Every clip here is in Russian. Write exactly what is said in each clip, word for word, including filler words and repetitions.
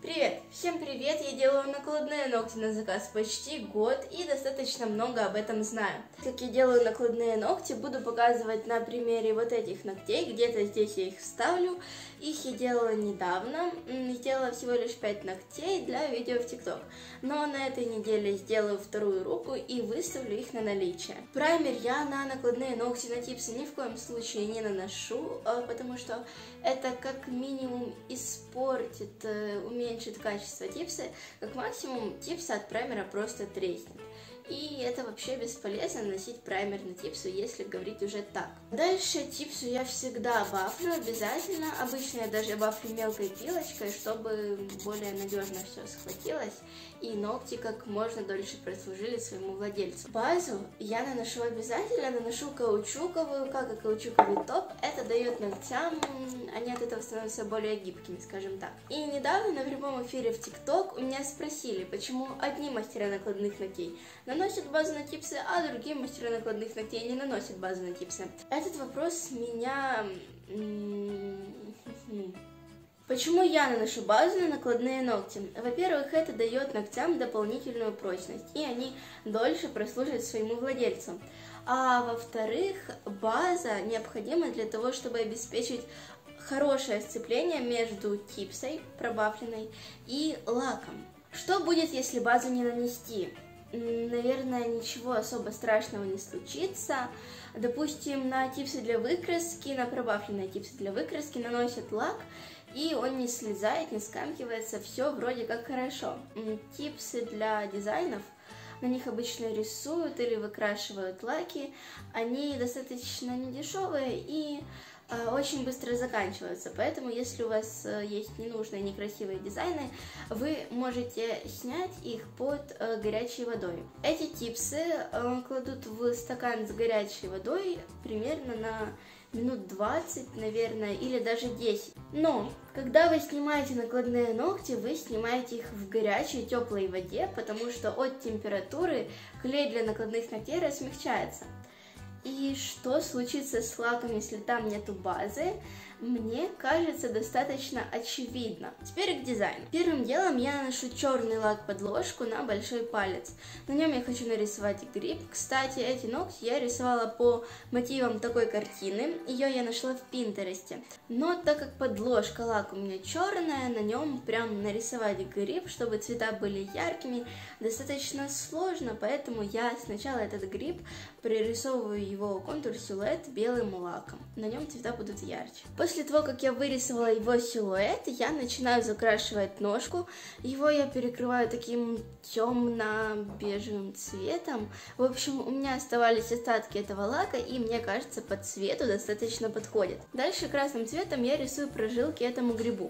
Привет! Всем привет! Я делаю накладные ногти на заказ почти год и достаточно много об этом знаю. Как я делаю накладные ногти, буду показывать на примере вот этих ногтей. Где-то здесь я их вставлю. Их я делала недавно. Сделала всего лишь пять ногтей для видео в ТикТок. Но на этой неделе сделаю вторую руку и выставлю их на наличие. Праймер я на накладные ногти на типсы ни в коем случае не наношу, потому что это как минимум испортит, уменьшит качество типса, как максимум типсы от праймера просто треснет. И это вообще бесполезно наносить праймер на типсу, если говорить уже так. Дальше типсу я всегда бафлю обязательно. Обычно я даже бафлю мелкой пилочкой, чтобы более надежно все схватилось и ногти как можно дольше прослужили своему владельцу. Базу я наношу обязательно, наношу каучуковую, как и каучуковый топ. Это дает ногтям, они от этого становятся более гибкими, скажем так. И недавно на прямом эфире в ТикТок у меня спросили, почему одни мастера накладных ногтей наносят базу на типсы, а другие мастера накладных ногтей не наносят базу на типсы. Этот вопрос меня... Почему я наношу базу на накладные ногти? Во-первых, это дает ногтям дополнительную прочность, и они дольше прослужат своему владельцу. А во-вторых, база необходима для того, чтобы обеспечить хорошее сцепление между типсой, пробафленной, и лаком. Что будет, если базу не нанести? Наверное, ничего особо страшного не случится. Допустим, на типсы для выкраски, на пробафленные типсы для выкраски наносят лак, и он не слезает, не скамкивается, все вроде как хорошо. Типсы для дизайнов, на них обычно рисуют или выкрашивают лаки, они достаточно недешевые и э, очень быстро заканчиваются, поэтому если у вас э, есть ненужные, некрасивые дизайны, вы можете снять их под э, горячей водой. Эти типсы э, кладут в стакан с горячей водой примерно на минут двадцать, наверное, или даже десять. Но, когда вы снимаете накладные ногти, вы снимаете их в горячей, теплой воде, потому что от температуры клей для накладных ногтей размягчается. И что случится с лаком, если там нету базы, мне кажется достаточно очевидно. Теперь к дизайну. Первым делом я наношу черный лак под ложку на большой палец. На нем я хочу нарисовать гриб. Кстати, эти ногти я рисовала по мотивам такой картины. Ее я нашла в Пинтересте. Но так как подложка лака у меня черная, на нем прям нарисовать гриб, чтобы цвета были яркими, достаточно сложно. Поэтому я сначала этот гриб прорисовываю его контур-силуэт белым лаком. На нем цвета будут ярче. После того, как я вырисовала его силуэт, я начинаю закрашивать ножку. Его я перекрываю таким темно-бежевым цветом. В общем, у меня оставались остатки этого лака, и мне кажется, по цвету достаточно подходит. Дальше красным цветом я рисую прожилки этому грибу.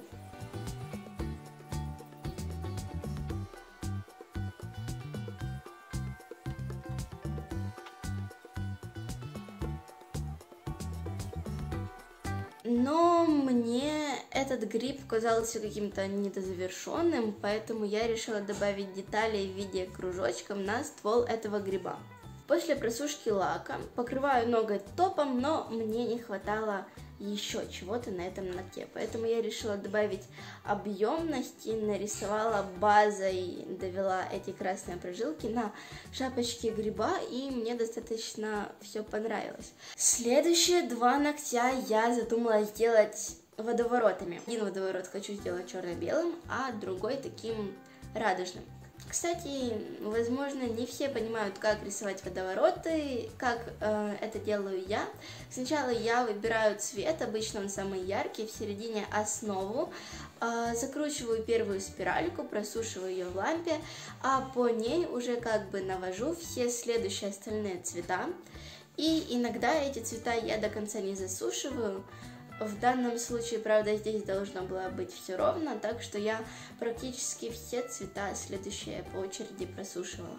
Но мне этот гриб казался каким-то недозавершенным, поэтому я решила добавить детали в виде кружочков на ствол этого гриба. После просушки лака покрываю ноготь топом, но мне не хватало еще чего-то на этом ногте, поэтому я решила добавить объемности, нарисовала базой, довела эти красные прожилки на шапочке гриба, и мне достаточно все понравилось. Следующие два ногтя я задумала сделать водоворотами. Один водоворот хочу сделать черно-белым, а другой таким радужным. Кстати, возможно, не все понимают, как рисовать водовороты, как э, это делаю я. Сначала я выбираю цвет, обычно он самый яркий, в середине основу, э, закручиваю первую спиральку, просушиваю ее в лампе, а по ней уже как бы навожу все следующие остальные цвета. И иногда эти цвета я до конца не засушиваю. В данном случае, правда, здесь должно было быть все ровно, так что я практически все цвета следующие по очереди просушивала.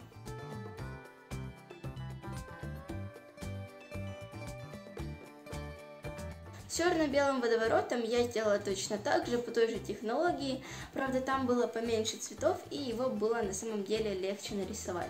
С черно-белым водоворотом я сделала точно так же, по той же технологии, правда, там было поменьше цветов, и его было на самом деле легче нарисовать.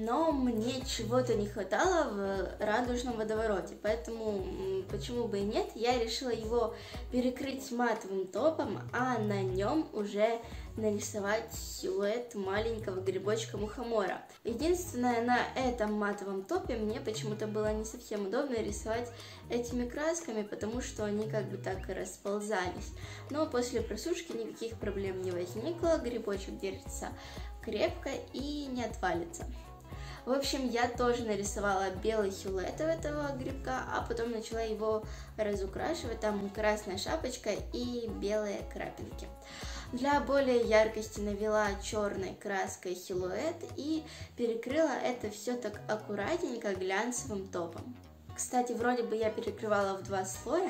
но мне чего-то не хватало в радужном водовороте, поэтому почему бы и нет, я решила его перекрыть матовым топом, а на нем уже нарисовать силуэт маленького грибочка-мухомора. Единственное, на этом матовом топе мне почему-то было не совсем удобно рисовать этими красками, потому что они как бы так и расползались. Но после просушки никаких проблем не возникло, грибочек держится крепко и не отвалится. В общем, я тоже нарисовала белый силуэт этого грибка, а потом начала его разукрашивать, там красная шапочка и белые крапинки. Для более яркости навела черной краской силуэт и перекрыла это все так аккуратненько глянцевым топом. Кстати, вроде бы я перекрывала в два слоя,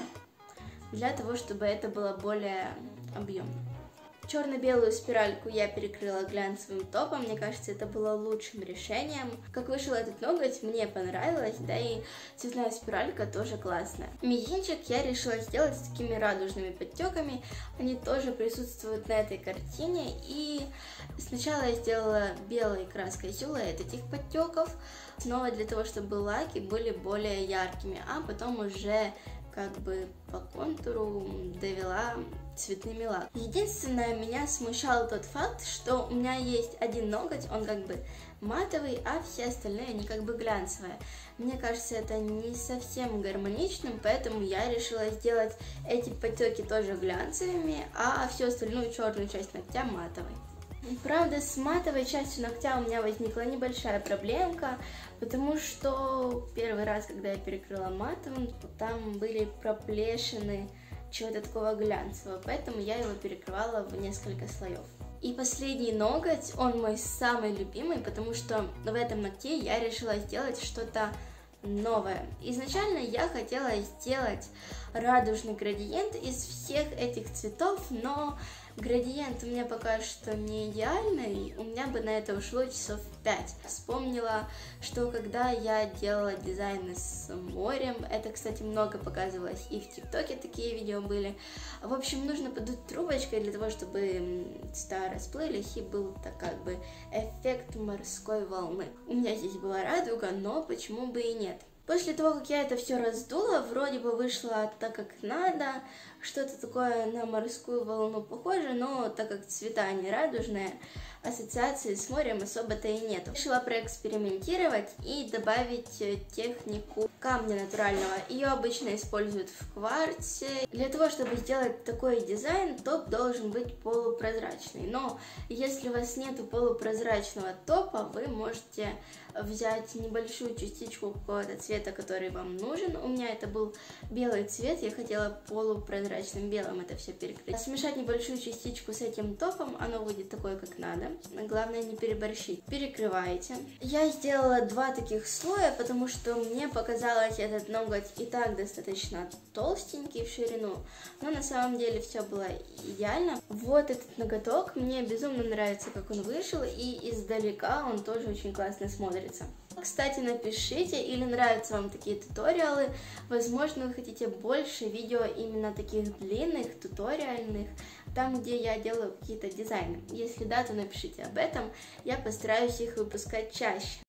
для того, чтобы это было более объемно. Черно-белую спиральку я перекрыла глянцевым топом, мне кажется, это было лучшим решением. Как вышел этот ноготь, мне понравилось, да и цветная спиралька тоже классная. Мизинчик я решила сделать с такими радужными подтеками, они тоже присутствуют на этой картине. И сначала я сделала белой краской силуэт этих подтеков, снова для того, чтобы лаки были более яркими, а потом уже как бы по контуру довела цветными лаками. Единственное, меня смущал тот факт, что у меня есть один ноготь, он как бы матовый, а все остальные они как бы глянцевые. Мне кажется, это не совсем гармоничным, поэтому я решила сделать эти подтеки тоже глянцевыми, а всю остальную черную часть ногтя матовой. Правда, с матовой частью ногтя у меня возникла небольшая проблемка, потому что первый раз, когда я перекрыла матовым, там были проплешины чего-то такого глянцевого, поэтому я его перекрывала в несколько слоев. И последний ноготь, он мой самый любимый, потому что в этом ногте я решила сделать что-то новое. Изначально я хотела сделать радужный градиент из всех этих цветов, но градиент у меня пока что не идеальный, у меня бы на это ушло часов пять. Вспомнила, что когда я делала дизайны с морем, это, кстати, много показывалось и в ТикТоке такие видео были. В общем, нужно подуть трубочкой для того, чтобы цвета расплылись и был так как бы эффект морской волны. У меня здесь была радуга, но почему бы и нет. После того, как я это все раздула, вроде бы вышло так, как надо, что-то такое на морскую волну похоже, но так как цвета не радужные, ассоциации с морем особо-то и нету. Решила проэкспериментировать и добавить технику камня натурального. Ее обычно используют в кварце. Для того, чтобы сделать такой дизайн, топ должен быть полупрозрачный. Но если у вас нету полупрозрачного топа, вы можете взять небольшую частичку какого-то цвета, который вам нужен. У меня это был белый цвет, я хотела полупрозрачным белым это все перекрыть. Смешать небольшую частичку с этим топом, оно выйдет такое, как надо. Главное не переборщить. Перекрываете. Я сделала два таких слоя, потому что мне показалось этот ноготь и так достаточно толстенький в ширину, но на самом деле все было идеально. Вот этот ноготок, мне безумно нравится, как он вышел, и издалека он тоже очень классно смотрится. Кстати, напишите, или нравятся вам такие туториалы, возможно, вы хотите больше видео именно таких длинных, туториальных, там, где я делаю какие-то дизайны. Если да, то напишите об этом, я постараюсь их выпускать чаще.